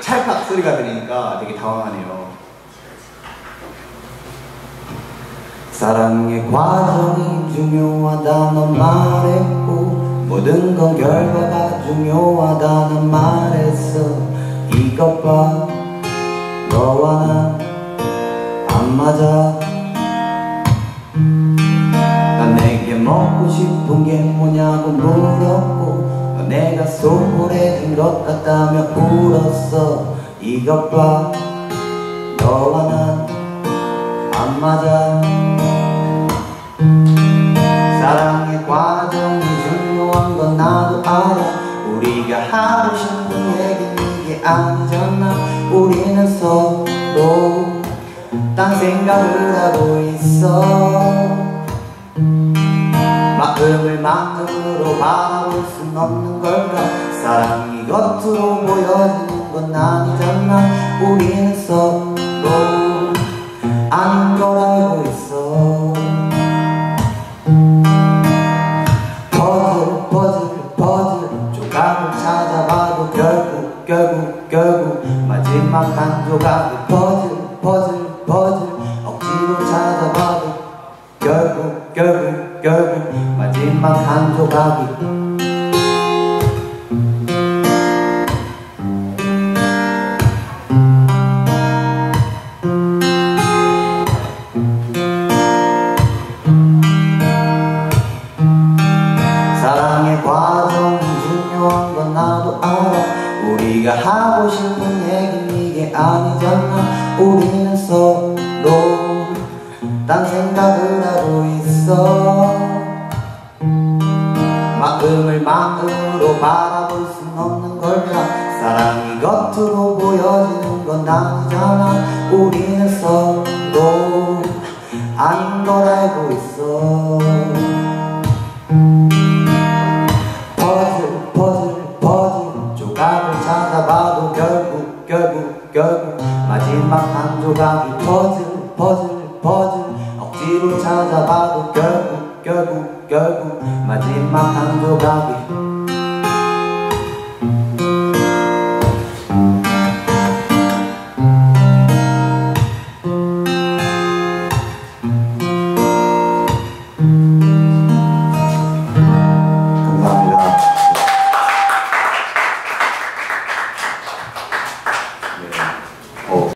찰칵 소리가 들리니까 되게 당황하네요. 사랑의 과정이 중요하다는 말했고 모든 건 결과가 중요하다는 말했어. 이것 봐, 너와 난 안 맞아. 난 내게 먹고 싶은 게 뭐냐고 물었고 넌 내가 소홀해진 것 같다며 울었어. 이것 봐, 너와 난 안 맞아. 사랑의 과정이 중요한 건 나도 알아. 우리가 하고 싶은 얘기는 이게 아니잖아. 우리는 서로 딴 생각을 하고 있어. 마음을 마음으로 바라볼 순 없는 걸까. 사랑이 겉으로 보여지는 건 아니잖아. 우리는 서로 아닌 걸 알고 있어. 퍼즐 조각을 찾아봐도 결국 마지막 한 조각의 퍼즐 억지로 찾아봐도 결국 마지막 한 조각이 사랑의 과정이 중요한 건 나도 알아. 우리가 하고 싶은 얘기는 이게 아니잖아. 우리는 서로 딴 생각을 하고 있어. 마음을 마음으로 바라볼 순 없는 걸까. 사랑이 겉으로 보여지는 건 아니잖아. 우리는 서로 아닌 걸 알고 있어. 퍼즐 조각을 찾아봐도 결국 마지막 한 조각이 퍼즐 억지로 찾아봐도 결국 마지막 한 조각이